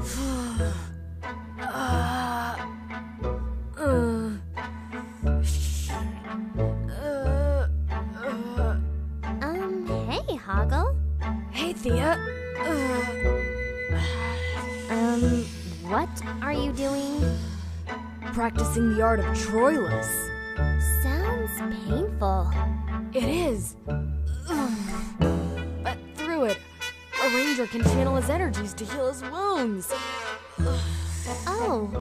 Hey, Hoggle. Hey, Thea. What are you doing? Practicing the art of Troilus. Sounds painful. It is. But through it, a ranger can channel his energies to heal his wounds. Oh.